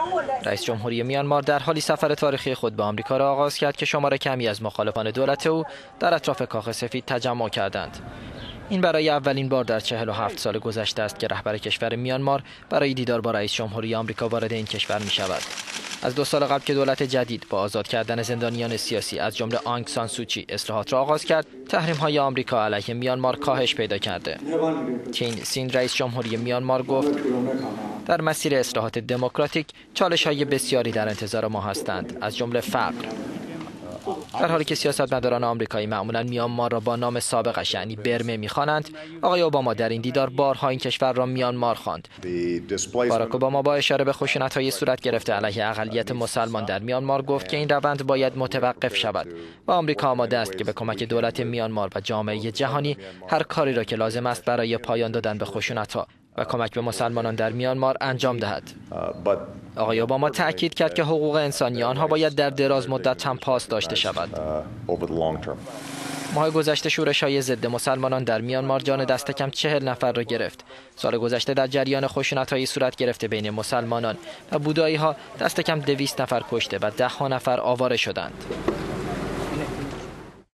رئیس جمهوری میانمار در حالی سفر تاریخی خود به آمریکا را آغاز کرد که شمار کمی از مخالفان دولت او در اطراف کاخ سفید تجمع کردند. این برای اولین بار در 47 سال گذشته است که رهبر کشور میانمار برای دیدار با رئیس جمهوری آمریکا وارد این کشور می شود. از 2 سال قبل که دولت جدید با آزاد کردن زندانیان سیاسی از جمله آنگ سان سوچی اصلاحات را آغاز کرد، تحریم‌های آمریکا علیه میانمار کاهش پیدا کرده. تین سین رئیس جمهوری میانمار گفت در مسیر اصلاحات دموکراتیک چالش‌های بسیاری در انتظار ما هستند، از جمله فقر. در حالی که سیاستمداران آمریکایی معمولا میانمار را با نام سابقش یعنی برمه می‌خوانند، آقای اوباما در این دیدار بارها این کشور را میانمار خواند. باراک اوباما با اشاره به خشونت‌های صورت گرفته علیه اقلیت مسلمان در میانمار گفت که این روند باید متوقف شود و آمریکا آماده است که به کمک دولت میانمار و جامعه جهانی هر کاری را که لازم است برای پایان دادن به خشونت‌ها و کمک به مسلمانان در میانمار انجام دهد. آقای اوباما تأکید کرد که حقوق انسانی آنها باید در دراز مدت هم پاس داشته شود. ماه گذشته شورش‌های ضد مسلمانان در میانمار جان دست کم 40 نفر را گرفت. سال گذشته در جریان خشونت‌های صورت گرفته بین مسلمانان و بودایی‌ها دست کم 200 نفر کشته و 10 نفر آواره شدند.